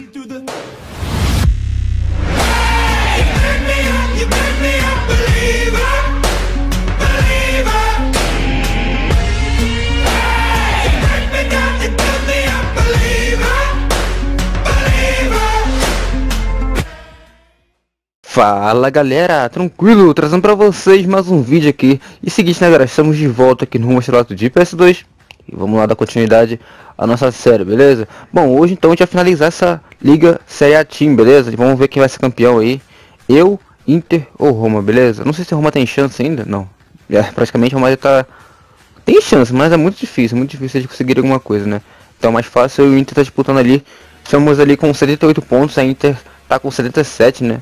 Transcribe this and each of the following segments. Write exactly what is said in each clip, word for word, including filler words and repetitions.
to the Hey, you make me up, you make me a believer, believer. Hey, you break me down, you build me up, believer, believer. Fala galera, tranquilo? Trazendo pra vocês mais um vídeo aqui. E seguinte, né galera, estamos de volta aqui no Rumo Estrelato de P S dois. E vamos lá dar continuidade à nossa série, beleza? Bom, hoje então a gente vai finalizar essa Liga Série A Team, beleza? Vamos ver quem vai ser campeão aí. Eu, Inter ou Roma, beleza? Não sei se a Roma tem chance ainda, não. É, praticamente a Roma já tá... Tem chance, mas é muito difícil, muito difícil de conseguir alguma coisa, né? Então é mais fácil, eu e o Inter tá disputando ali. Estamos ali com setenta e oito pontos, a Inter tá com setenta e sete, né?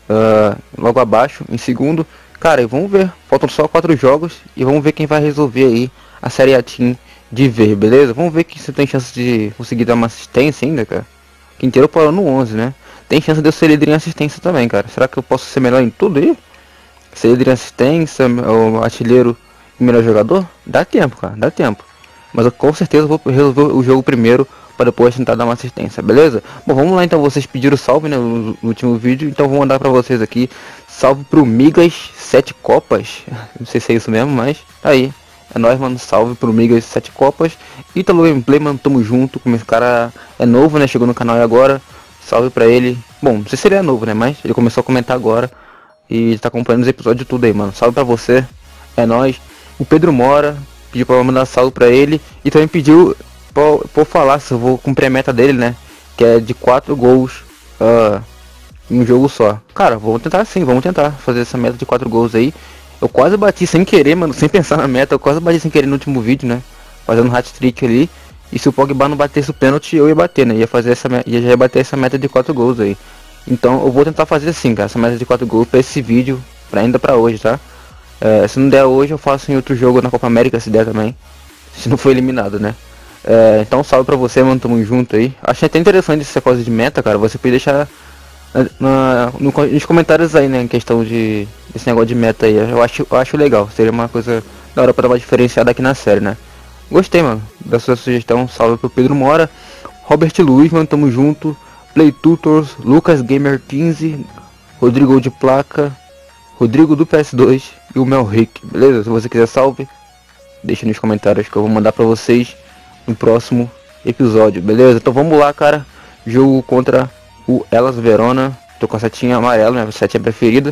Uh, logo abaixo, em segundo. Cara, e vamos ver, faltam só quatro jogos e vamos ver quem vai resolver aí a Série A Team de ver, beleza? Vamos ver que você tem chance de conseguir dar uma assistência ainda, cara. Quinteiro parou no onze, né? Tem chance de eu ser líder em assistência também, cara. Será que eu posso ser melhor em tudo aí? Ser líder em assistência, o artilheiro e melhor jogador? Dá tempo, cara, dá tempo. Mas eu com certeza vou resolver o jogo primeiro para depois tentar dar uma assistência, beleza? Bom, vamos lá então, vocês pediram salve, né, no, no último vídeo, então vou mandar para vocês aqui. Salve pro Migas sete Copas, não sei se é isso mesmo, mas tá aí. É nóis, mano, salve pro Migas sete Copas. Ítalo Gameplay, mano, tamo junto, como esse cara é novo, né, chegou no canal agora. Salve pra ele. Bom, não sei se ele é novo, né, mas ele começou a comentar agora. E tá acompanhando os episódios de tudo aí, mano. Salve pra você, é nóis. O Pedro Mora pediu pra eu mandar salve pra ele. E também pediu pra, pra eu falar se eu vou cumprir a meta dele, né, que é de quatro gols uh, em um jogo só. Cara, vamos tentar sim, vamos tentar fazer essa meta de quatro gols aí. Eu quase bati sem querer, mano, sem pensar na meta. Eu quase bati sem querer no último vídeo, né, fazendo um hat-trick ali. E se o Pogba não batesse o pênalti, eu ia bater, né, ia fazer essa meta, ia já ia bater essa meta de quatro gols aí. Então eu vou tentar fazer assim, cara, essa meta de quatro gols pra esse vídeo, pra ainda pra hoje, tá? É, se não der hoje, eu faço em outro jogo na Copa América, se der também. Se não for eliminado, né? É, então salve pra você, mano, tamo junto aí. Achei até interessante essa coisa de meta, cara. Você pode deixar na, na, no, nos comentários aí, né, em questão de esse negócio de meta aí. Eu acho, eu acho legal, seria uma coisa da hora pra dar uma diferenciada aqui na série, né? Gostei, mano, da sua sugestão. Salve pro Pedro Mora, Robert Luiz, mano, tamo junto. Play Tutors, Lucas Gamer quinze, Rodrigo de Placa, Rodrigo do P S dois e o Mel Rick, beleza? Se você quiser salve, deixa nos comentários que eu vou mandar pra vocês no próximo episódio, beleza? Então vamos lá, cara. Jogo contra o Hellas Verona. Tô com a setinha amarela, né? A setinha preferida.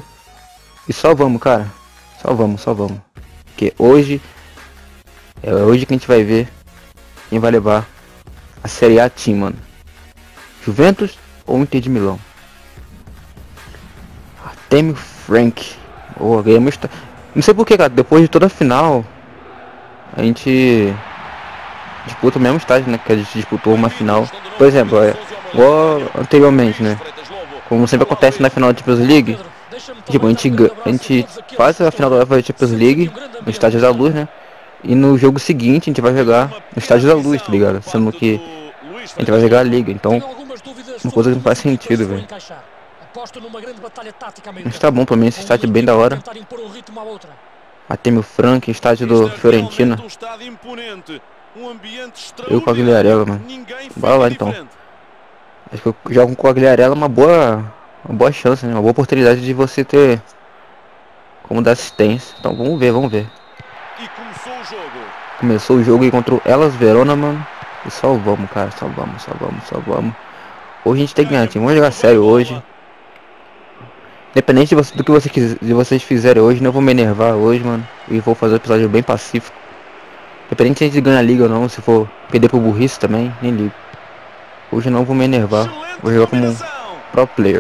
E só vamos, cara. Só vamos, só vamos. Porque hoje é hoje que a gente vai ver quem vai levar a Série A Team, mano. Juventus ou Inter de Milão? Artemio Frank. Oh, ganhamos. Não sei porquê, cara. Depois de toda a final, a gente disputa o mesmo estágio, né? Que a gente disputou uma final. Por exemplo, é, igual anteriormente, né? Como sempre acontece na final da Champions League. Tipo, a gente, a gente faz a final da Champions League no Estádio da Luz, né? E no jogo seguinte a gente vai jogar no Estádio da Luz, tá ligado? Sendo que a gente vai jogar a Liga, então uma coisa que não faz sentido, velho. Mas tá bom pra mim, esse estádio é bem da hora. Artemio Frank, estádio do Fiorentina. Eu com a Guilherela, mano. Bora lá então. Acho que eu jogo com a Guilherela uma boa, uma boa chance, né? Uma boa oportunidade de você ter como dar assistência. Então vamos ver, vamos ver. Começou o jogo aí contra o Hellas Verona, mano. E só vamos, cara, só vamos, só vamos, só vamos. Hoje a gente tem que ganhar, time. Vamos jogar sério hoje. Independente de você, do que você quiser, de vocês fizerem hoje, não vou me enervar hoje, mano. E vou fazer um episódio bem pacífico. Independente se a gente ganhar a liga ou não, se for perder pro burrice também, nem ligo. Hoje eu não vou me enervar. Vou jogar como um pro player.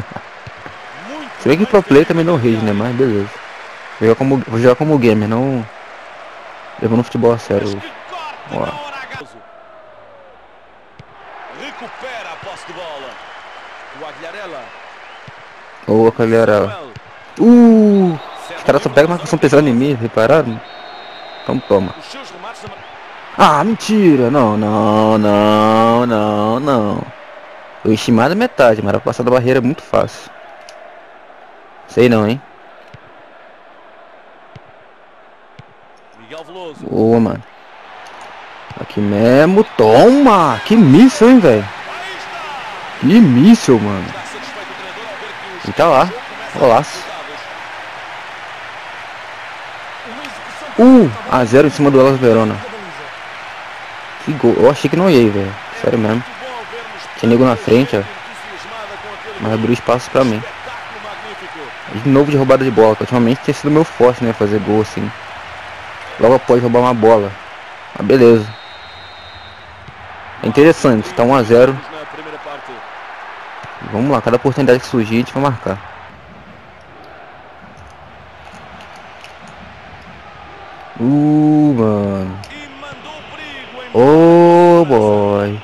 Se bem que pro player também não rage, né? Mas beleza. Vou jogar como, vou jogar como gamer, não levando o futebol a sério hoje. Ó. Recupera a posse de bola. O Aguilharela. Ô, Aguilharela. Uh! Os caras só pegam marcação pesada em mim, repararam? Então toma. Ah, mentira! Não, não, não, não, não. Eu enchi mais da metade, mas era passar da barreira muito fácil. Sei não, hein? Boa, mano. Aqui mesmo. Toma! Que míssil, hein, velho? Que míssil, mano. Está satisfeito o treinador ao ver que os E tá lá. jogo começa a Golaço. dar resultados. um a zero em cima do Hellas Verona. Que gol. Eu achei que não ia, velho. Sério mesmo. Muito bom vermos Tinha nego na tanta frente, ó. gente entusiasmada com aquele Mas gol. abriu espaço pra mim. Espetáculo magnífico. De novo de roubada de bola. Que ultimamente tem sido meu forte, né? Fazer gol assim. Logo após roubar uma bola. Mas beleza. É interessante. Tá um a zero. Na primeira parte. Vamos lá. Cada oportunidade que surgir a gente vai marcar. Uh, mano. E mandou perigo em Oh, boy.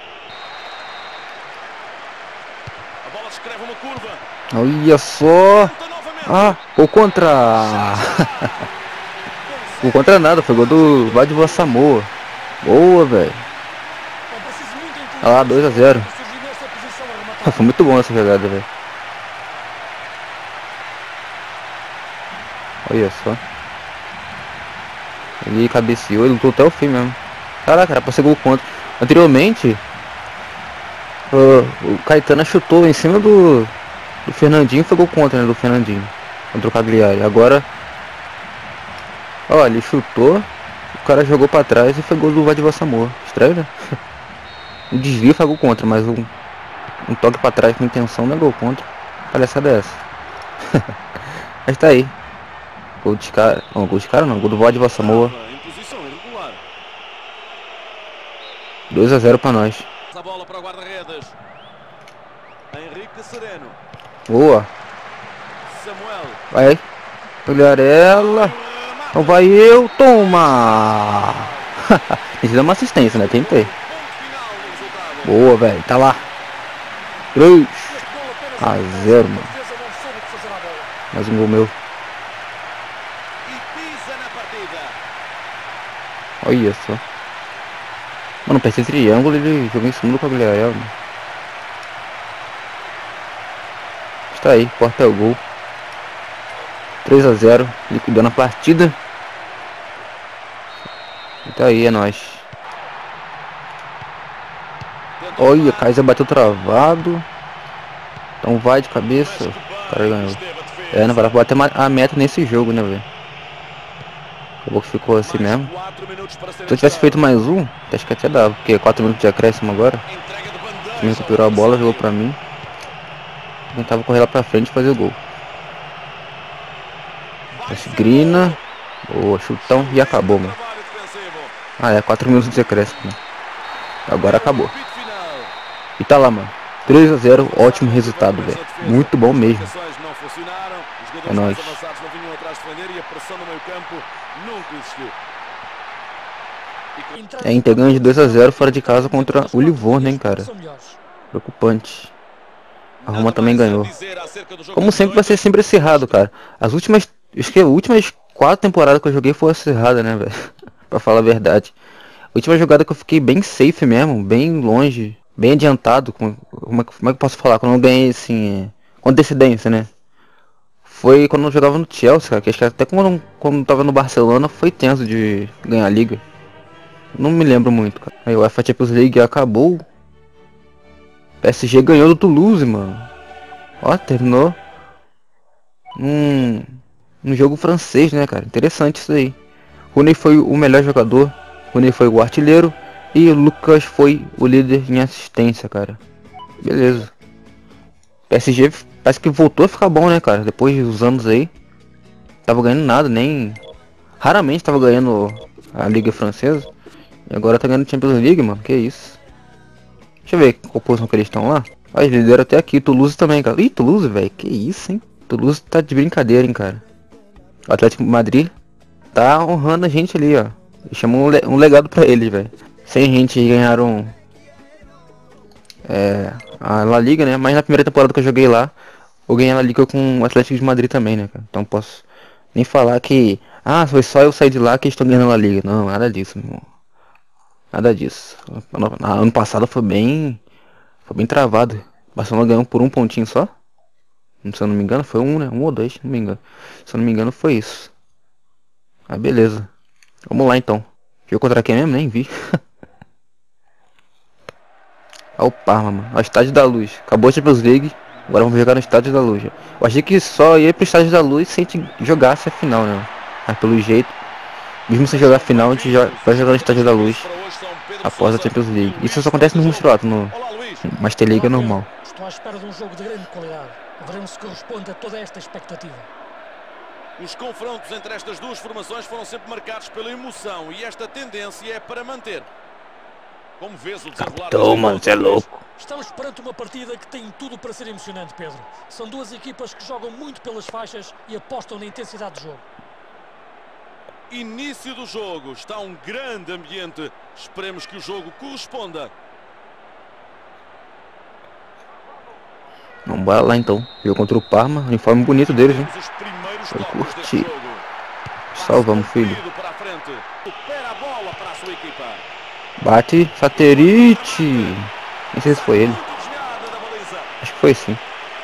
A bola escreve uma curva. Olha só. Tenta novamente. Ah, o contra. O contra nada, foi gol do Vadiva Samoa. Boa, velho. Olha lá, dois a zero. Foi muito bom essa jogada, velho. Olha só. Ele cabeceou, ele lutou até o fim mesmo. Caraca, era pra ser gol contra. Anteriormente, uh, o Caetano chutou em cima do, do Fernandinho, foi gol contra, né, do Fernandinho. Contra o Cagliari. Agora, ó, ele chutou, o cara jogou pra trás e foi gol do Vadiva Samoa. Estranho, né? Um desvio foi gol contra, mas um, um toque pra trás com intenção não é gol contra. Palhaçada é essa. Mas tá aí. Gol de cara. Não, gol de cara não, gol do Vadiva Samoa. Em posição irregular. dois a zero pra nós. A bola para o guarda-redes. Henrique Sereno. Boa. Samuel. Vai. Olharela. Então vai eu. Toma. Precisa uma assistência, né? Tentei. Ponto final no resultado. Boa, velho. Tá lá. três a zero, mano. Mais um gol meu. E pisa na partida. Olha só. Mano, pra esse triângulo ele jogou em cima do Cagliari, mano. Está aí, porta é o gol. três a zero, liquidando a partida. E tá aí, é nóis. Olha, Kaiser bateu travado. Então vai de cabeça. O cara ganhou. É, não vai bater a meta nesse jogo, né, velho? Acabou que ficou assim mesmo. quatro minutos para ser Se eu tivesse feito mais um, acho que até dava. Porque quatro minutos de acréscimo agora. entrega de O bandeja. time recuperou a bola, jogou pra mim. Tentava correr lá pra frente e fazer o gol. Esse Grina. Boa, chutão e acabou, mano. Trabalho defensivo. Ah, é, quatro minutos de acréscimo, né? Agora acabou. Apito final. E tá lá, mano. três a zero, ótimo resultado, velho. Muito bom mesmo. As marcações não funcionaram. Os jogadores É nóis. mais avançados não vinham atrás defender e a pressão no meio campo nunca existiu. É, Inter ganha de dois a zero fora de casa contra o Livorno, hein, cara. Preocupante. A Roma também ganhou. Como sempre vai ser sempre acirrado, cara. As últimas, acho que as últimas quatro temporadas que eu joguei foi acirrada, né, velho? Pra falar a verdade. A última jogada que eu fiquei bem safe mesmo, bem longe, bem adiantado, como, como, é, que- como é que eu posso falar? Quando eu ganhei, assim, é, com antecedência, né? Foi quando eu jogava no Chelsea, cara, que acho que até quando, quando eu tava no Barcelona foi tenso de ganhar a liga. Não me lembro muito, cara. Aí o UEFA Champions League acabou. P S G ganhou do Toulouse, mano. Ó, terminou. Um, um jogo francês, né, cara? Interessante isso aí. Rooney foi o melhor jogador. Rooney foi o artilheiro. E o Lucas foi o líder em assistência, cara. Beleza. P S G parece que voltou a ficar bom, né, cara? Depois dos anos aí. Tava ganhando nada, nem... Raramente tava ganhando a Liga Francesa. E agora tá ganhando Champions League, mano. Que isso. Deixa eu ver qual posição que eles estão lá. Ah, eles lideram até aqui. Toulouse também, cara. Ih, Toulouse, velho. Que isso, hein? Toulouse tá de brincadeira, hein, cara. O Atlético de Madrid tá honrando a gente ali, ó. Chamou um, le um legado pra eles, velho. Sem gente ganharam é, a La Liga, né? Mas na primeira temporada que eu joguei lá, eu ganhei a La Liga com o Atlético de Madrid também, né, cara? Então posso nem falar que... Ah, foi só eu sair de lá que eles estão ganhando a La Liga. Não, nada disso, meu irmão. Nada disso. Ano, ano passado foi bem... Foi bem travado. O Barcelona ganhou por um pontinho só. Se eu não me engano, foi um, né? Um ou dois, não me engano. Se eu não me engano, foi isso. Ah, beleza. Vamos lá, então. Jogo contra quem mesmo? Nem vi. Olha o Parma, mano. Olha o Estádio da Luz. Acabou a Champions League. Agora vamos jogar no Estádio da Luz. Eu achei que só ia pro Estádio da Luz se a gente jogasse a final, né? Mas pelo jeito, mesmo sem jogar a final, a gente já vai jogar no Estádio da Luz após a Champions League. Isso só acontece no Musculato, no Master League é normal. Estou à espera de um jogo de grande qualidade. Veremos se corresponde a toda esta expectativa. Os confrontos entre estas duas formações foram sempre marcados pela emoção e esta tendência é para manter. Como vês o desenrolar... Então, mano, você é louco. Estamos perante uma partida que tem tudo para ser emocionante, Pedro. São duas equipas que jogam muito pelas faixas e apostam na intensidade do jogo. Início do jogo, está um grande ambiente. Esperemos que o jogo corresponda. Vamos bora lá então. Jogo contra o Parma, uniforme bonito deles, hein? Os primeiros Eu toques deste curti. jogo. Salvamos, filho. Para a frente. Recupera a bola para a sua equipa. Bate, Saterite. Não sei se foi ele. Muito desviada da baliza. Acho que foi sim.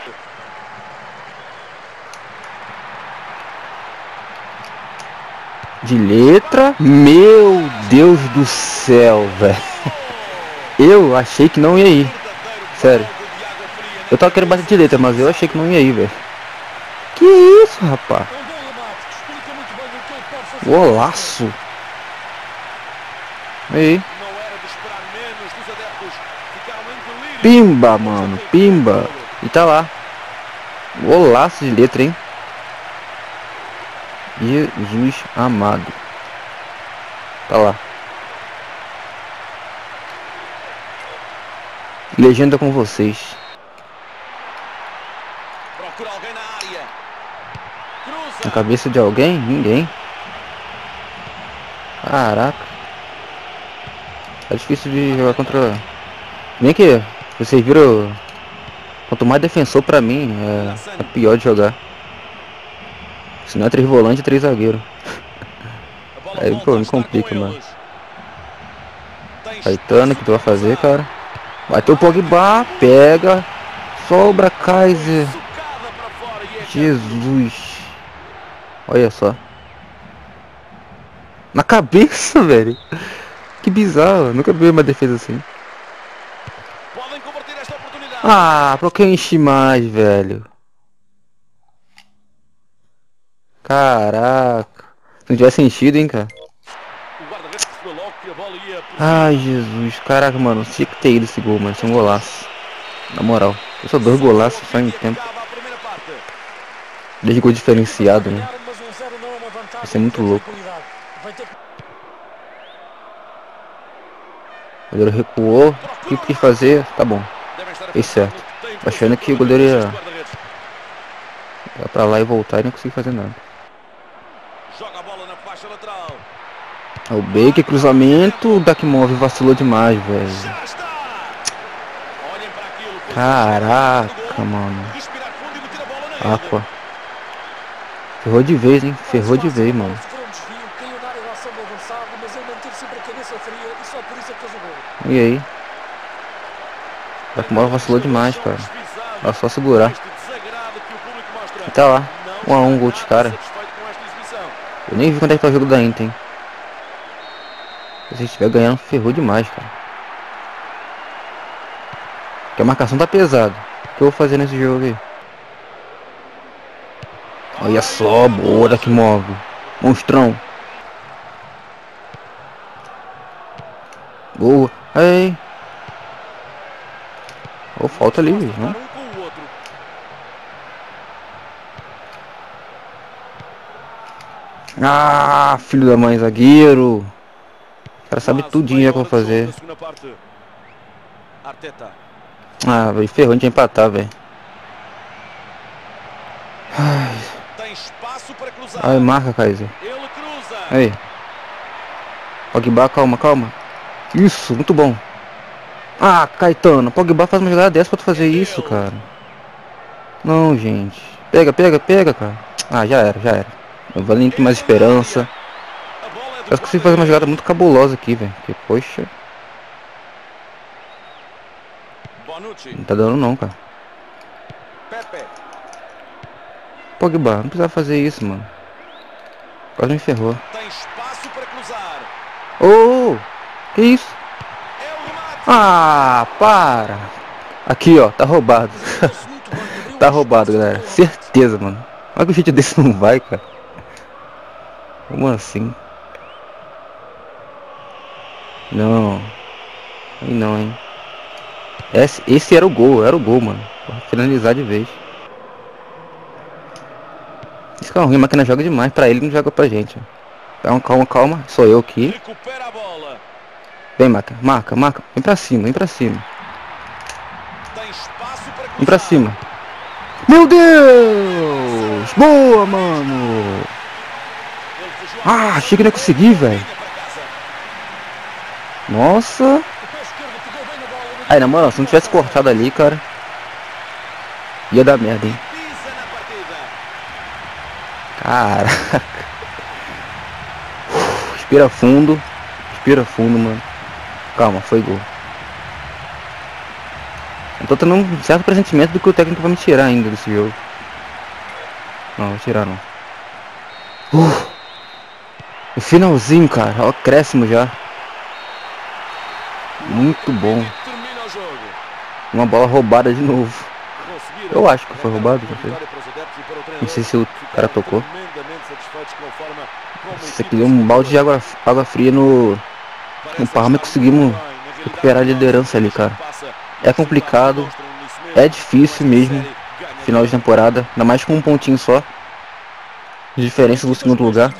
De letra. Meu Deus do céu, velho. Eu achei que não ia ir. Sério. Eu tava querendo bater de letra, mas eu achei que não ia ir, velho. Que isso, rapaz? É um bom remate que explica muito bem o que ele pode fazer. Golaço. Aí. Não era de esperar menos dos adeptos. Ficaram em delírio. Pimba, mano. Pimba. E tá lá. Golaço de letra, hein? Jesus amado. Tá lá. Legenda com vocês. Procura alguém na área. Cruza. Na cabeça de alguém? Ninguém. Caraca. É difícil de jogar contra... Nem que vocês viram... Quanto mais defensor pra mim, é, é pior de jogar. Se não é três volantes, é três zagueiros. A bola Aí, volta pô, a me estar complica, com mano. eles. Tem Caetano, o que tu vai espaço para fazer, cruzar. cara? Bateu o Pogba, pega. Sobra, Kaiser. Socada para fora e é Jesus. Olha só. Na cabeça, velho. Que bizarro. Nunca vi uma defesa assim. Podem converter esta oportunidade. Ah, pra que eu enchi mais, velho? Caraca. Se não tivesse enchido, hein, cara. O guarda-redes percebeu logo que a bola ia por Ai, Jesus. Caraca, mano. Tinha que ter ido esse gol, mano. Isso é um golaço. Na moral. Eu sou dois golaços só em tempo. acaba a primeira parte. Desde gol diferenciado, né? Mas um zero não é uma vantagem. Isso é muito com louco. tranquilidade. Vai ter que... O goleiro recuou. O que quis fazer? Tá bom. Devem estar a Fez pensar certo. no tempo Achando que o para goleiro ia- os guarda-redes. Vai pra lá e voltar e não consegui fazer nada. Joga a bola na faixa lateral. É o Baker, cruzamento. O Dakimov vacilou demais, velho. Já está. Olhem para aquilo. Caraca, mano. Respirar fundo e meter a bola na rede. Aqua. Ferrou de vez, hein? Ferrou de vez, mano. Sofreu um desvio, caiu na área da ação do avançado, mas ele manteve sempre a cabeça fria e só por isso é que fez o gol. E aí? O Dakimov vacilou demais, cara. É só segurar. Este desagrado que o público mostra. E tá lá. Não um a um, está gol de nada cara. satisfeito com esta exibição. Eu nem vi quando é que tá o jogo da Inter, hein? Se você estiver ganhando, ferrou demais, cara. Porque a marcação tá pesada. O que eu vou fazer nesse jogo aí? Olha só, boa Dakimov. Monstrão. Boa. Aí. Ô, falta ali, Posso né? tratar um com o outro. Ah, filho da mãe, zagueiro. O cara sabe Quase tudinho já meia que eu hora vou de jogo fazer. na segunda parte. Arteta. Ah, velho, ferrou, a gente ia empatar, velho. Ai, Tem espaço para cruzar. ai, marca, Kaiser. Ele cruza. Aí. Pogba, calma, calma. Isso, muito bom. Ah, Caetano, Pogba faz uma jogada dessa pra tu fazer isso, cara. Não, gente. Pega, pega, pega, cara. Ah, já era, já era. Eu vou nem ter mais esperança. A bola é do Eu consegui fazer uma jogada muito cabulosa aqui, velho. Que, poxa, Bonucci. não tá dando não, cara. Pepe. Pogba, não precisava fazer isso, mano. Quase me ferrou. Tem espaço para cruzar. Ô, oh, que isso? É o remate. Ah, para. Aqui, ó, tá roubado. Tá roubado, galera. Certeza, mano. Olha que o chute desse não vai, cara. Como assim? Não. Aí não, hein. Esse, esse era o gol, era o gol, mano. Pra finalizar de vez. Isso que é ruim, a máquina joga demais. Pra ele não joga pra gente. Calma, calma, calma. Sou eu aqui. Recupera a bola. Vem, marca, marca, marca. Vem pra cima, vem pra cima. Tem espaço para Vem pra cruzar. cima. Meu Deus! Boa, mano! Ele fugiu à Ah, marcação. achei que não ia conseguir, velho. Linha para casa. Nossa! O pé esquerdo pegou bem na bola. Aí, na moral, se não tivesse cortado ali, cara, ia dar merda, hein? Pisa na partida. Caraca. Respira fundo. Respira fundo, mano. Calma, foi gol. Eu tô tendo um certo pressentimento do que o técnico vai me tirar ainda desse jogo. Não, vai tirar não. Uh, o finalzinho, cara. Ó, acréscimo já. Muito bom. Termina o jogo. Uma bola roubada de novo. Conseguiram Eu acho que foi roubado, não sei. vitória para os adeptos e para o treinador. Não sei se o cara tocou. Tremendamente satisfeitos com a forma como a Isso equipe aqui deu um balde de água, água fria no, no Parma e conseguimos recuperar a liderança ali, cara. É complicado, é difícil mesmo, final de temporada, ainda mais com um pontinho só de diferença do segundo lugar.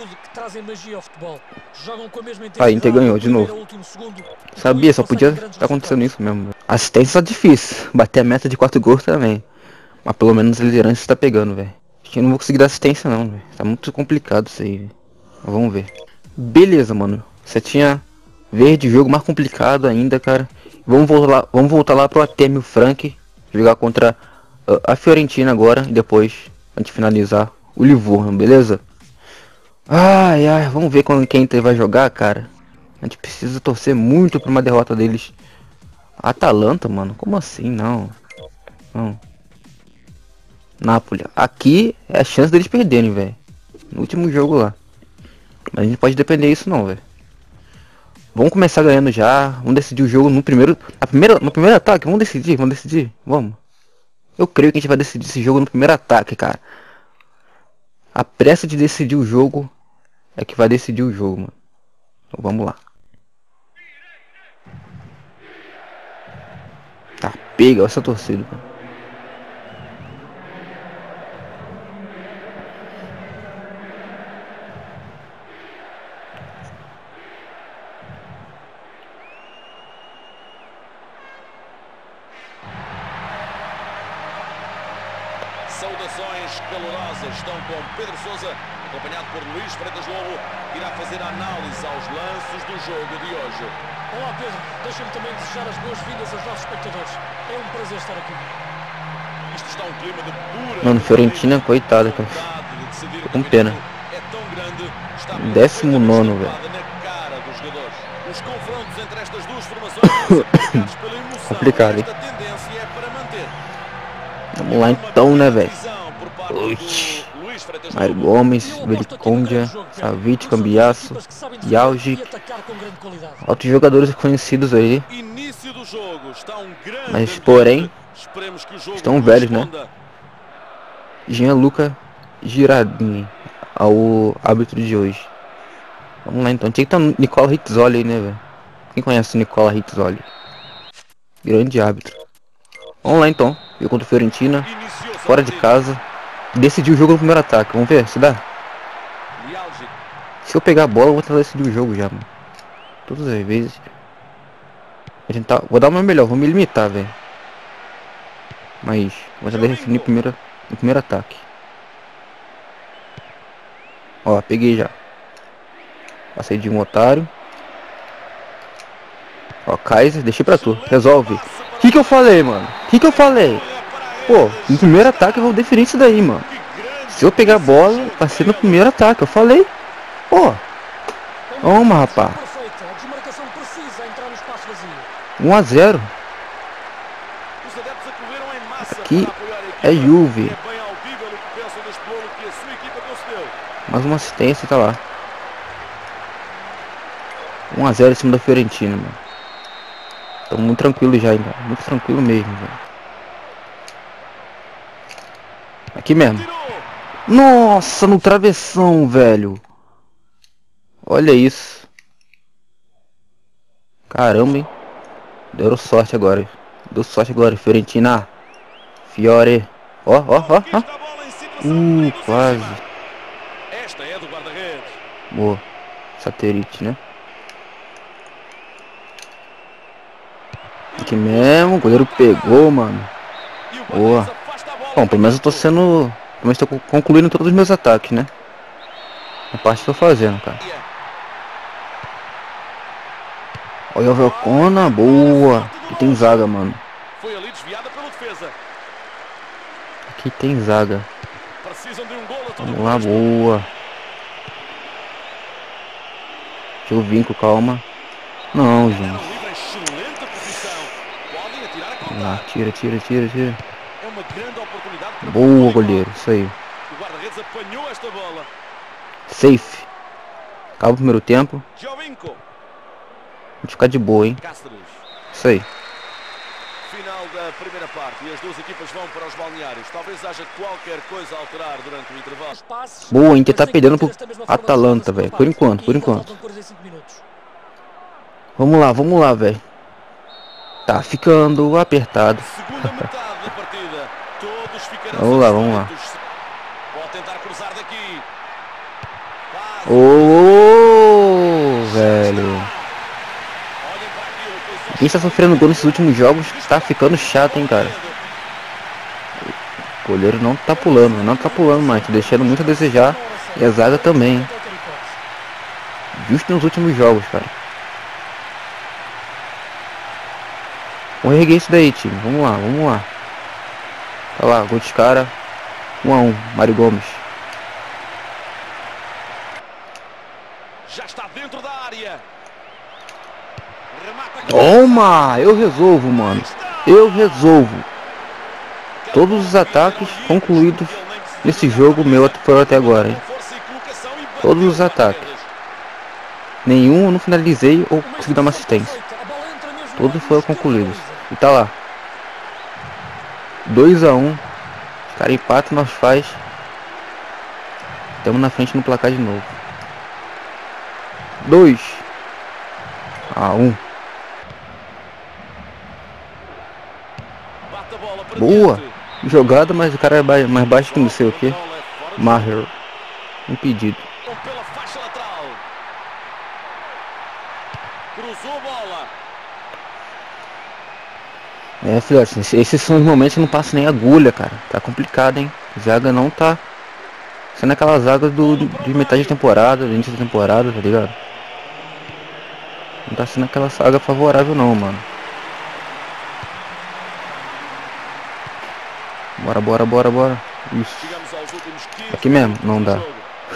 Aí, Inter ganhou de novo. Sabia, só podia estar acontecendo isso mesmo. Assistência tá difícil, bater a meta de quatro gols também. Mas pelo menos a liderança está pegando, velho. Acho que eu não vou conseguir dar assistência não, velho. Tá muito complicado isso aí, véio. Vamos ver. Beleza, mano. Você tinha verde, jogo mais complicado ainda, cara. Vamos voltar lá, vamos voltar lá pro Artemio Frank. Jogar contra uh, a Fiorentina agora. E depois, antes de finalizar, o Livorno, beleza? Ai, ai, vamos ver com quem Inter vai jogar, cara. A gente precisa torcer muito pra uma derrota deles. Atalanta, mano? Como assim? Não. Não. Napoli. Aqui é a chance deles perderem, velho. No último jogo lá. Mas a gente não pode depender disso não, velho. Vamos começar ganhando já. Vamos decidir o jogo no primeiro... A primeira, no primeiro ataque. Vamos decidir, vamos decidir. Vamos. Eu creio que a gente vai decidir esse jogo no primeiro ataque, cara. A pressa de decidir o jogo é que vai decidir o jogo, mano. Então vamos lá. Tá, pega essa torcida, mano. Saudações calorosas estão com Pedro Sousa, acompanhado por Luís Freitas Lobo, que irá fazer a análise aos lances do jogo de hoje. Olá Pedro, deixa-me também desejar as boas-vindas aos nossos espectadores. É um prazer estar aqui. Isto está um clima de pura... Mano, Fiorentina, coitada, cara. Tô com pena. É tão grande, está Décimo nono, velho. na cara dos jogadores. Os confrontos entre estas duas formações são marcados pela emoção. Complicado, hein? Esta tendência é para manter. Vamos lá então, né, velho? Mário Gomes, Vericondia, Savic, Cambiasso, Yauji. Altos jogadores conhecidos aí. Início do jogo, está um grande Mas, porém, Esperemos que o jogo estão velhos, né? responda. Gianluca Girardini, ao árbitro de hoje. Vamos lá então. Tinha que estar Nicola Rizzoli aí, né, velho? Quem conhece o Nicola Rizzoli? Grande árbitro. Vamos lá então. Eu contra o Fiorentina, Iniciou-se a fora de partida. casa. Decidiu o jogo no primeiro ataque. Vamos ver se dá. Lialgi. Se eu pegar a bola, eu vou tentar decidir o jogo já, mano. Todas as vezes. A gente tá... Vou dar uma melhor, vou me limitar, velho. Mas vou tentar definir primeiro, no primeiro ataque. Ó, peguei já. Passei de um otário. Ó, Kaiser, deixei pra tu. Resolve. O que que eu falei, mano? O que que eu falei? Pô, no primeiro ataque eu vou definir isso daí, mano. Se eu pegar a bola, vai ser no primeiro ataque. Eu falei. Pô. Toma, rapaz. um a zero. Os adeptos acorreram em massa Aqui para apoiar a equipa. é Juve. É bem audível o que pensam deste golo que a sua equipa concedeu. Mais uma assistência, tá lá. um a zero em cima da Fiorentina, mano. Tô muito tranquilo já, hein, cara. Muito tranquilo mesmo, velho. Aqui mesmo. Tirou. Nossa, no travessão, velho. Olha isso. Caramba, hein. Deu sorte agora. Deu sorte agora, Fiorentina. Fiore. Ó, ó, ó, ó. Conquista a bola em situação Uh, perigosíssima. quase. Esta é do guarda-redes. Boa. Satélite, né? Aqui mesmo, o goleiro pegou, mano. E o Boa. guarda-redes afasta a bola. Bom, pelo menos eu tô sendo... Pelo menos tô concluindo todos os meus ataques, né? A parte que eu tô fazendo, cara. Olha o Velcona, boa. Aqui tem zaga, mano. Foi ali desviada pelo defesa. Aqui tem zaga. Precisam de um golo a todo Vamos lá, custo. boa. Deixa eu vir com calma. Não, Era um gente. livre, excelente posição. Podem atirar a Vamos lá, contar. tira, tira, tira, tira. É uma grande oportunidade para Boa, goleiro. Isso aí. O guarda-redes apanhou esta bola. Safe. Acaba o primeiro tempo. Jovinko. Vou ficar de boa, hein. Cáceres. Isso aí. Final da primeira parte e as duas equipas vão para os balneários. Talvez haja qualquer coisa a alterar durante o intervalo. Os passes, Boa, a Inter mas tá tem que perdendo manter pro esta mesma forma de Atalanta, jogo na velho. segunda Por parte. enquanto, E por ainda enquanto. faltam quarenta e cinco minutos. Vamos lá, vamos lá, velho. Tá ficando apertado. Segunda metade da partida. Todos ficarão Vamos lá, vamos lá. satisfeitos. Pode tentar cruzar daqui. Quase. Ô, velho. Olhem para aquilo que só Quem está sofrendo gol nesses últimos jogos tá ficando chato, hein, cara. O goleiro não tá pulando, não tá pulando mais, tá deixando muito a desejar. E a zaga também, hein. Justo nos últimos jogos, cara. Vamos erguer isso daí, time. Vamos lá, vamos lá. Tá lá, gol de cara. um a um, Mário Gomes. Já está dentro da área. Remata a Toma! Eu resolvo, mano. Eu resolvo. Todos os ataques concluídos nesse jogo meu foram até agora, hein. Todos os ataques. Nenhum eu não finalizei ou consegui dar uma assistência. Todos foram concluídos. E tá lá. dois a um. Os caras empatam, nós faz. Estamos na frente no placar de novo. dois a um. Bate a bola para Boa. diante. Jogada, mas o cara é ba- mais baixo que não sei o que. Maher. Impedido. Pela faixa lateral. Cruzou a bola. É, filhote, esses, esses são os momentos que não passa nem agulha, cara. Tá complicado, hein. Zaga não tá sendo aquela zaga do, de metade da temporada, do início da temporada, tá ligado? Não tá sendo aquela zaga favorável não, mano. Bora, bora, bora, bora. Isso. Chegamos aos últimos quinze Aqui mesmo, minutos não do dá. jogo.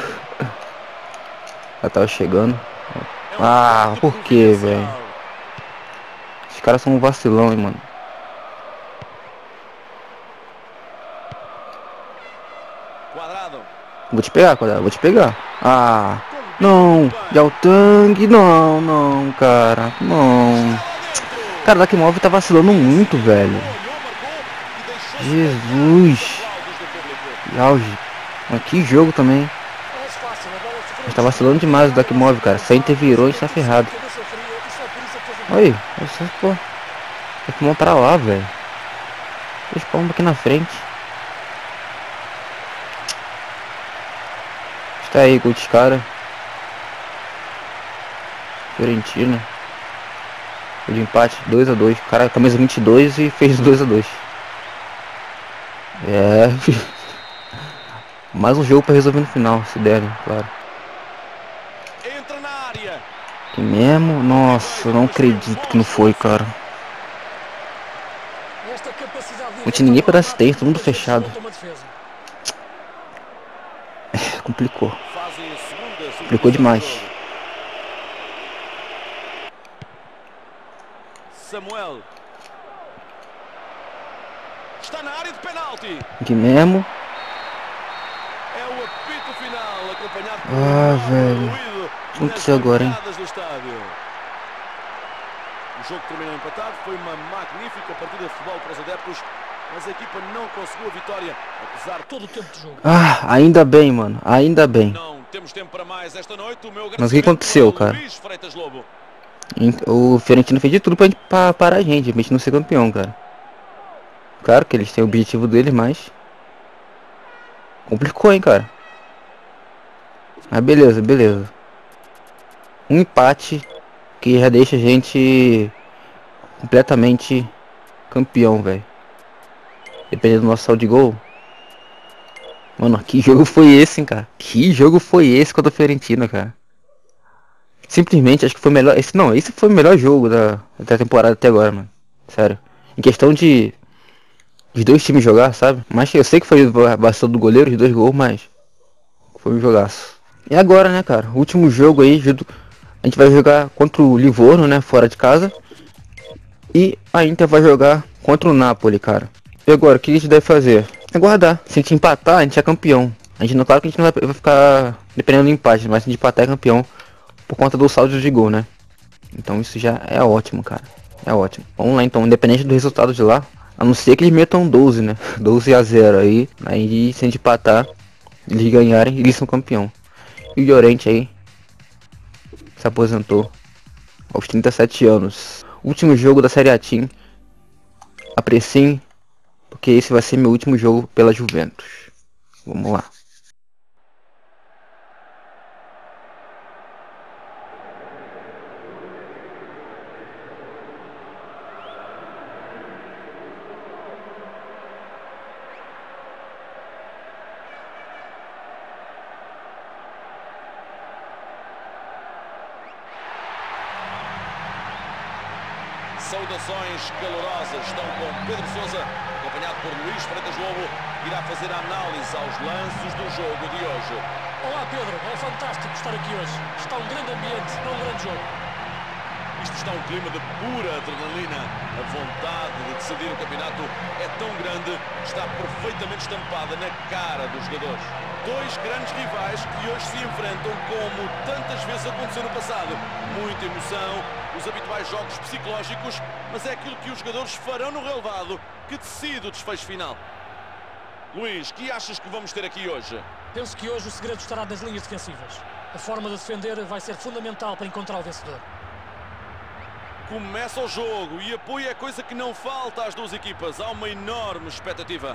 Já tava chegando. É um Ah, grande por que, providencial. velho? Esses caras são um vacilão, hein, mano. Quadrado. Vou te pegar, Quadrado, vou te pegar. Ah, não. Yaltang, não, não, cara. Não. Cara, o Dakimov tá vacilando muito, velho. Olhou, marcou e deixou Jesus. Que auge. Mas que jogo também. A gente tá vacilando demais o Dakimov, cara. Se a Inter virou, a gente tá ferrado. Oi, essa pô. Dakimov pra lá, velho. Deixa o palmo aqui na frente. Está aí, gol de cara. Fiorentina. Gol de empate, dois a dois. O cara, camisa vinte e dois e fez dois a dois. É. Mais um jogo pra resolver no final, se der, né? Claro. Entra na área. Que mesmo? Nossa, eu não acredito que não foi, cara. Não tinha ninguém pra dar assistência, todo mundo fechado. Complicou. Fazem a segunda Complicou demais. substituição do jogo. Samuel. Está na área de penalti. Que mesmo? É o apito final, acompanhado por Ah, um velho. ruído O que aconteceu nas agora, hein? bancadas do estádio. O jogo terminou empatado, foi uma magnífica partida de futebol para os adeptos, mas a equipa não conseguiu a vitória, apesar de Todo o tempo de jogo. Ah, ainda bem, mano. Ainda bem. não temos tempo para mais esta noite. O meu Mas o que aconteceu, cara? Luís Freitas Lobo. O Fiorentino fez de tudo pra, gente, pra parar a gente, pra gente não ser campeão, cara. Claro que eles têm o objetivo deles, mas... complicou, hein, cara. Mas beleza, beleza. Um empate que já deixa a gente completamente campeão, velho. Dependendo do nosso saldo de gol. Mano, que jogo foi esse, hein, cara? Que jogo foi esse contra o Fiorentina, cara? Simplesmente, acho que foi o melhor... Esse, não, esse foi o melhor jogo da, da temporada até agora, mano. Sério. Em questão de... os dois times jogar, sabe? Mas eu sei que foi bastante do goleiro, os dois gols, mas... foi um jogaço. E agora, né, cara? O último jogo aí, junto... a gente vai jogar contra o Livorno, né? Fora de casa. E a Inter vai jogar contra o Napoli, cara. E agora, o que a gente deve fazer? Aguardar. Se a gente empatar, a gente é campeão. A gente não, claro que a gente não vai, vai ficar dependendo do empate, mas se a gente empatar é campeão. Por conta do saldo de gol, né? Então isso já é ótimo, cara. É ótimo. Vamos lá então, independente do resultado de lá. A não ser que eles metam doze, né? doze a zero aí. Aí se a gente empatar, eles ganharem, eles são campeão. E o Llorente aí se aposentou aos trinta e sete anos. Último jogo da Série A Team. Apreciem, porque esse vai ser meu último jogo pela Juventus. Vamos lá. Saudações calorosas estão com Pedro Sousa, acompanhado por Luís Freitas Lobo, que irá fazer a análise aos lances do jogo de hoje. Olá Pedro, é fantástico estar aqui hoje. Está um grande ambiente, é um grande jogo. Isto está um clima de pura adrenalina. A vontade de decidir o campeonato é tão grande, está perfeitamente estampada na cara dos jogadores. Dois grandes rivais que hoje se enfrentam como tantas vezes aconteceu no passado. Muita emoção, os habituais jogos psicológicos, mas é aquilo que os jogadores farão no relevado que decide o desfecho final. Luís, que achas que vamos ter aqui hoje? Penso que hoje o segredo estará nas linhas defensivas. A forma de defender vai ser fundamental para encontrar o vencedor. Começa o jogo e apoio é coisa que não falta às duas equipas. Há uma enorme expectativa.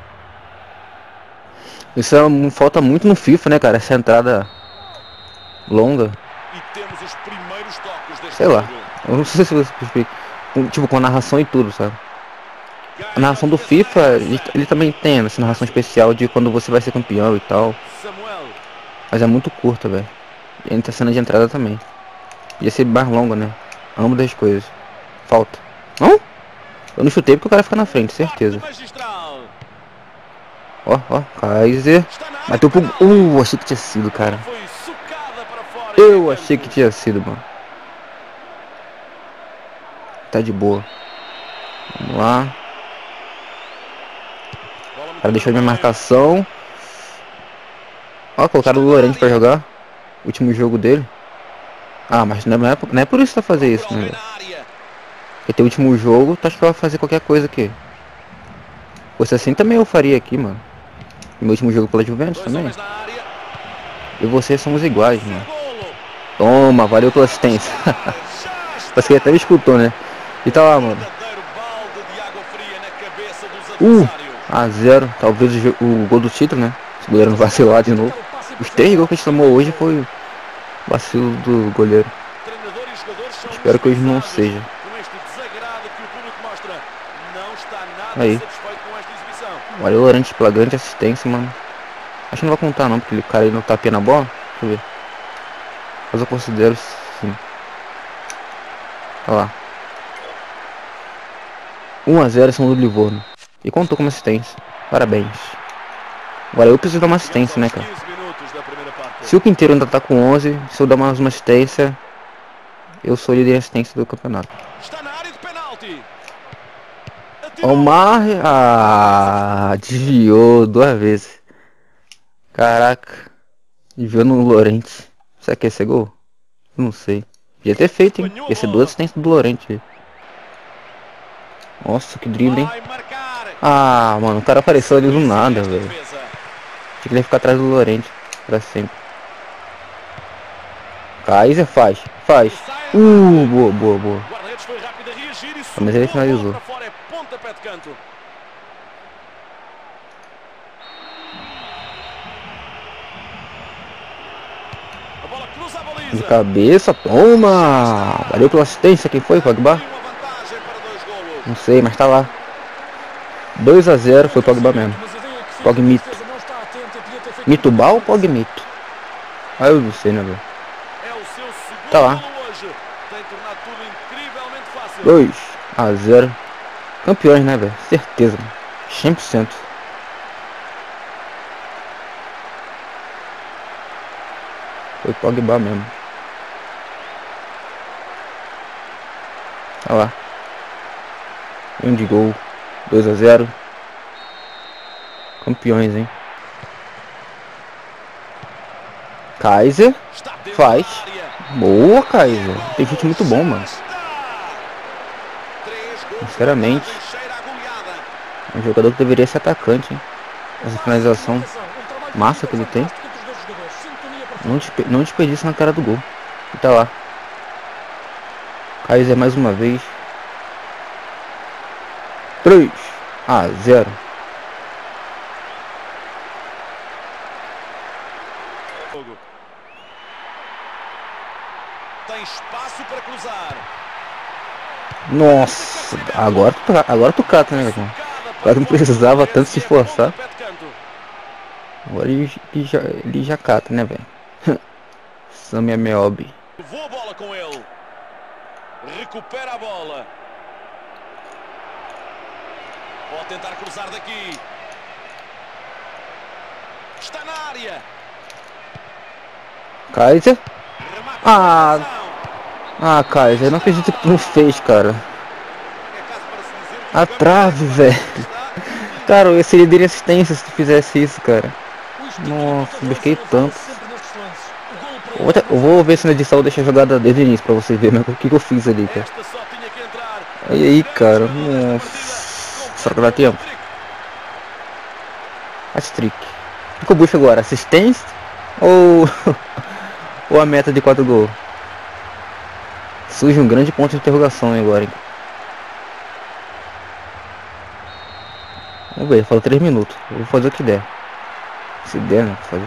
Isso é, falta muito no FIFA, né, cara? Essa entrada longa. E temos os primeiros toques deste Sei lá. jogo. Eu não sei se você explica. Tipo, com a narração e tudo, sabe? A narração do FIFA, ele, ele também tem essa narração especial de quando você vai ser campeão e tal. Samuel. Mas é muito curta, velho. E entra a cena de entrada também. Ia ser mais longa, né? Ambas das coisas. Falta. Não? Eu não chutei porque o cara fica na frente, certeza. Parte magistral. Ó, ó, Kaiser. Está na área Bateu pro... penal. Uh, achei que tinha sido, cara. Foi socada para fora. Eu achei que tinha sido, mano. Tá de boa. Vamos lá. O cara deixou minha marcação. Ó, colocaram o Llorente pra jogar. Último jogo dele. Ah, mas não é, não é por isso que tá fazer isso, né? Porque tem o último jogo, tu acha que vai fazer qualquer coisa aqui. Fosse assim também eu faria aqui, mano. Meu último jogo pela Juventus também. Eu e você somos iguais, mano. Toma, valeu pela assistência. Parece que ele até me escutou, né? E tá lá, mano. Uh, a zero. Talvez o, jo- o gol do título, né? Se o goleiro não vacilar de novo. Os três gols que a gente tomou hoje foi vacilo do goleiro. Espero que hoje não seja. Aí. Olha o Llorente pela grande assistência, mano. Acho que não vai contar não, porque o cara aí não tapia na bola. Deixa eu ver. Mas eu considero sim. Olha lá. um a zero em cima do Livorno. E contou como assistência. Parabéns. Agora eu preciso dar uma assistência, né, cara? Se o Quinteiro ainda tá com onze, se eu dar mais uma assistência, eu sou líder em assistência do campeonato. Está na área de penalti. Omar, ah, desviou duas vezes. Caraca, desviou no Llorente. Será que ia ser gol? Não sei. Ia ter feito, hein? Ia ser duas assistências do Llorente. Nossa, que drible, hein? Vai marcar. Ah, mano, o cara apareceu ali do nada, Esta velho. defesa. Tinha que ele ficar atrás do Llorente pra sempre. Kaiser faz, faz. Uh, boa, boa, boa. O guarda-redes foi rápido a reagir e Mas ele soltou a bola finalizou. para fora. É pontapé de canto. A bola cruza a De baliza. cabeça, toma! Valeu pela assistência, quem foi, Pogba? Abriu uma vantagem para dois golos. Não sei, mas tá lá. dois a zero, foi Pogba mesmo. Mas a ideia que fica, Pogmito. a defesa não está atenta e podia ter feito Mitubal ou uma coisa. Pogmito? Ah, eu não sei, né, velho? É o seu segundo Tá lá. golo hoje. Tem tornado tudo incrivelmente fácil. dois a zero. Campeões, né, velho? Certeza, mano. cem por cento. Foi Pogba mesmo. Olha lá. Um de gol. dois a zero. Campeões, hein? Kaiser. Está dentro Faz. da área. Boa, Kaiser. Tem chute muito bom, mano. Três gols de Sinceramente. vantagem, cheira a goleada. Um jogador que deveria ser atacante, hein? Essa finalização Um trabalho massa que ele tem. fantástico entre os dois jogadores. Sintonia perfeita. Não, despe não desperdiça na cara do gol. E tá lá. Kaiser mais uma vez. três a zero. Jogo. Tem espaço para cruzar. Nossa, agora tu, agora tu cata, né, irmão? Agora não precisava tanto se esforçar. Agora ele, ele, já, ele já cata, né, velho? Sami Ameobi. Levou a bola com ele. Recupera a bola. Pode tentar cruzar daqui. Está na área. Kaiser. Remata Ah. a marcação. Ah, Kaiser, eu não acredito que tu não fez, cara. É caso para se dizer que A o trave, campeonato velho. está Cara, eu seria de assistência se tu fizesse isso, cara. O instinto Nossa, do busquei lutador tanto. sempre nestes lances. O golo para Eu vou, te- eu vou ver se na edição eu deixo a jogada desde o início pra você ver mas o que, que eu fiz ali, cara. Esta só tinha que entrar. E aí, cara, nossa. Será que dá tempo? Hat-trick. O que eu busco agora? Assistência? Ou... ou a meta de quatro gols? Surge um grande ponto de interrogação agora, hein? Vamos ver, falta três minutos. Eu vou fazer o que der. Se der, né? Vou fazer.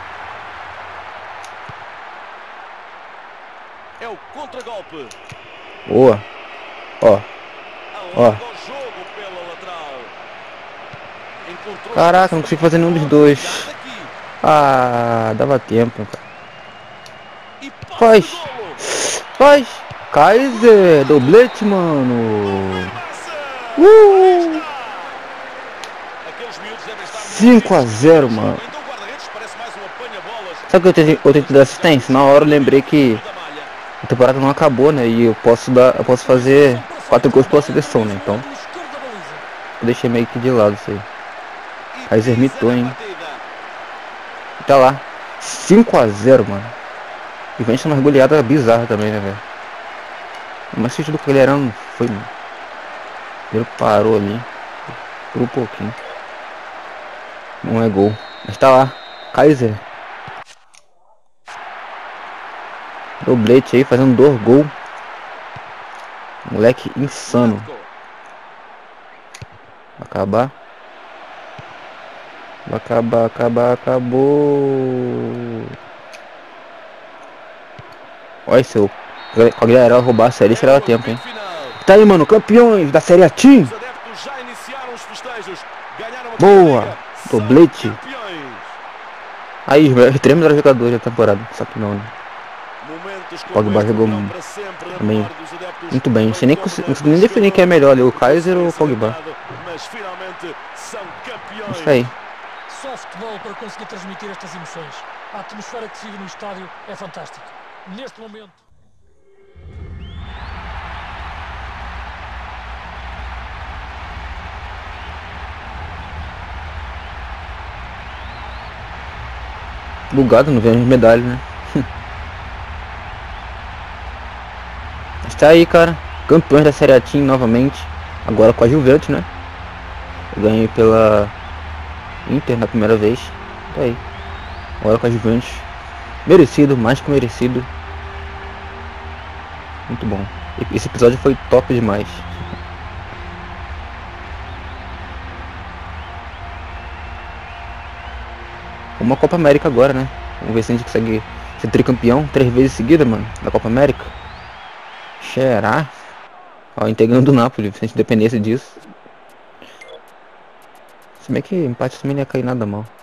É o contragolpe. Boa. Ó. Ó. Alarga o jogo pela lateral. Encontrou Caraca, não consigo fazer nenhum dos dois. Daqui. Ah, dava tempo, cara. E passa Faz. o golo. Faz. Kaiser, doblete, mano. Passa. Uh! Aqueles miúdos devem estar muito cinco a felizes. zero, mano. Então o guarda-redes parece mais um apanha-bolas. Sabe o que eu tentei, eu tentei dar assistência? Na hora eu lembrei que Da malha. a temporada não acabou, né? E eu posso dar, eu posso fazer quatro gols pela seleção, né? Então pelo esquerdo da baliza. eu deixei meio que de lado isso aí. E Kaiser pisa mitou, na hein? batida. Tá lá. cinco a zero, mano. E vem uma goleada bizarra também, né, velho? Mas esse do Coelherão foi. Ele parou ali. Por um pouquinho. Não é gol. Mas tá lá. Kaiser. Doblete aí, fazendo dois gols. Moleque insano. Marco. Vai acabar. Vai acabar, acabar, acabou. Olha se eu com a galera roubar a série, esperava tempo, hein? Final. Tá aí, mano, campeões da Série A Team. Os adeptos já iniciaram os festejos. Ganharam a Boa. Liga. São Doblete. campeões. Aí, os três melhores jogadores da temporada. Só que não, né? Momentos como Pogba este jogou virão para sempre na também memória dos adeptos. muito bem. Não sei nem, Bem consigo, como não consigo nem definir quem é melhor ali, o Kaiser ou o Pogba. Mas finalmente são campeões. Isso aí. Só futebol para conseguir transmitir estas emoções. A atmosfera que se vive no estádio é fantástica. Neste momento. Bugado, não vendo as medalhas, né? Mas tá aí, cara. Campeões da Série A Team novamente. agora com a Juventus, né? Eu ganhei pela Inter na primeira vez. Tá aí. Agora com a Juventus. Merecido, mais que merecido. Muito bom. Esse episódio foi top demais. Uma Copa América agora, né? Vamos ver se a gente consegue ser tricampeão três vezes seguida, mano, da Copa América. Será? Ó, integrando o Napoli, se a gente dependesse disso. Se bem que empate também não ia cair nada mal.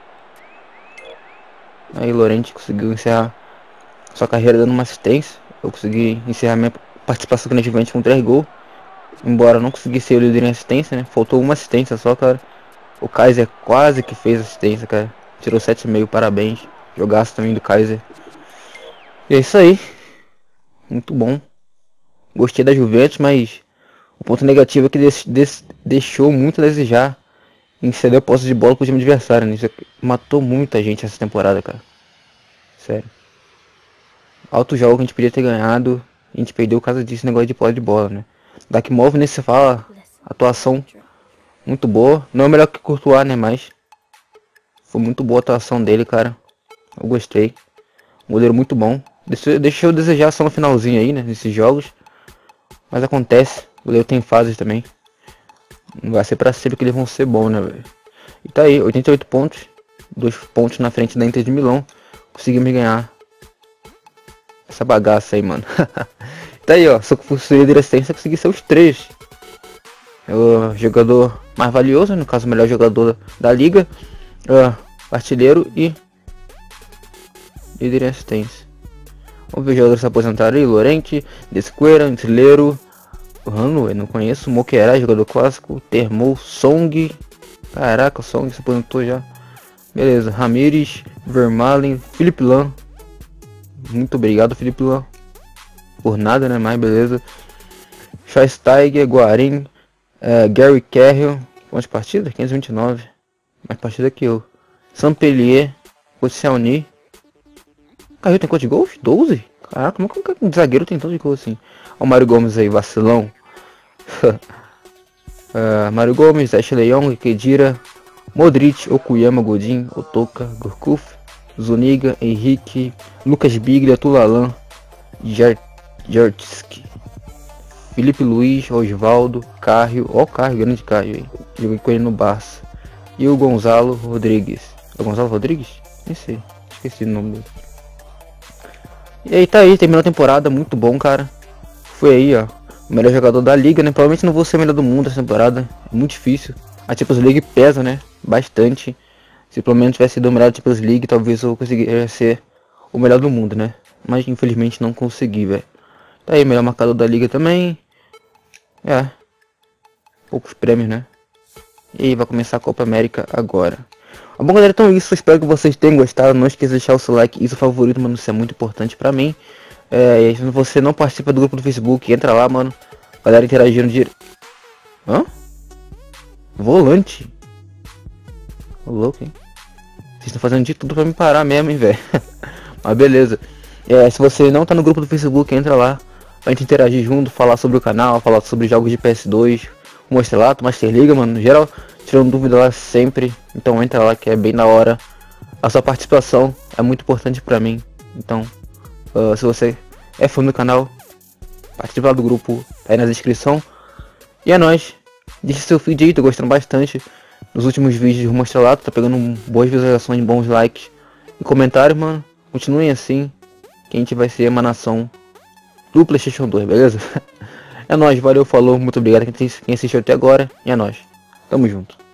Aí Llorente conseguiu encerrar sua carreira dando uma assistência. Eu consegui encerrar minha participação aqui na Juventus com três gols. Embora eu não conseguisse ser o líder em assistência, né? Faltou uma assistência só, cara. O Kaiser quase que fez assistência, cara. Tirou sete e meio, parabéns. Jogaço também do Kaiser. E é isso aí. Muito bom. Gostei da Juventus, mas o ponto negativo é que deix, deix, deixou muito a desejar em ceder a posse de bola pro time adversário, né? Isso matou muita gente essa temporada, cara. Sério. Alto jogo que a gente podia ter ganhado. A gente perdeu por causa disso, negócio de posse de bola, né? Dakimov, nem se fala. Atuação muito boa. Não é melhor que Courtois, né? Mas foi muito boa a atuação dele, cara. Eu gostei. Goleiro muito bom. Deixou, deixou eu desejar só no finalzinho aí, né? Nesses jogos. Mas acontece. O goleiro tem fases também. Não vai ser pra sempre que eles vão ser bons, né, velho? E tá aí, oitenta e oito pontos. Dois pontos na frente da Inter de Milão. Conseguimos ganhar essa bagaça aí, mano. Tá aí, ó. Se eu fosse líder de assistência, eu consegui ser os três. É o jogador mais valioso, no caso, o melhor jogador da liga. Uh, artilheiro e líder em assistência. Vamos ver os jogadores se aposentaram aí. Llorente, Desquera, artilheiro. Rano, eu não conheço. Moquerai, jogador clássico. Termou, Song. Caraca, o Song se aposentou já. Beleza, Ramires, Vermaelen, Felipe Lan. Muito obrigado, Felipe Lan. Por nada, né? Mas beleza. Schweinsteiger, Guarin, uh, Gary Cahill. Quantas partidas? quinhentos e vinte e nove. Mais partida que eu. Sampelier, Koscielny. Cahill tem quantos gols? doze? Caraca, como é que um zagueiro tem tantos gols assim? Olha o Mário Gomes aí, vacilão. uh, Mário Gomes, Ashley Young, Kedira, Modric, Okuyama, Godin, Otoka, Gurkuf, Zuniga, Henrique, Lucas Biglia, Tulalan, Jertski, Felipe Luiz, Osvaldo, Carrio, ó o Carrio, grande Carrio aí. Joguei com ele no Barça. E o Gonzalo Rodrigues. É o Gonzalo Rodrigues? Nem sei, esqueci o nome dele. E aí tá aí, terminou a temporada, muito bom, cara. Foi aí, ó, o melhor jogador da liga, né? Provavelmente não vou ser o melhor do mundo essa temporada. É muito difícil. A Champions League pesa, né? Bastante. Se pelo menos tivesse sido o melhor da Champions League, talvez eu conseguiria ser o melhor do mundo, né? Mas infelizmente não consegui, velho. Tá aí, melhor marcador da liga também. É. Poucos prêmios, né? E aí, vai começar a Copa América agora. Bom, galera, então é isso. Espero que vocês tenham gostado. Não esqueça de deixar o seu like e seu favorito, mano. Isso é muito importante pra mim. É, e se você não participa do grupo do Facebook, entra lá, mano. Galera interagindo de... Hã? Volante? Ô, louco, hein? Vocês estão fazendo de tudo pra me parar mesmo, hein, velho. Mas beleza. É, se você não tá no grupo do Facebook, entra lá. Pra gente interagir junto, falar sobre o canal, falar sobre jogos de P S dois, Monstelato, Master League, mano. No geral, tirando dúvida lá sempre. Então entra lá que é bem da hora. A sua participação é muito importante pra mim. Então, uh, se você é fã do canal, participa lá do grupo, tá aí na descrição. E é nóis. Deixa seu feed aí, tô gostando bastante. Nos últimos vídeos do Monstelato, tá pegando boas visualizações, bons likes e comentários, mano. Continuem assim, que a gente vai ser uma nação do PlayStation dois, beleza? É nóis, valeu, falou, muito obrigado quem assistiu até agora. E é nóis, tamo junto.